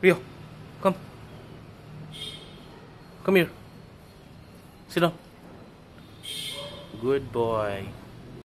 Rio, come. Come here. Sit down. Good boy.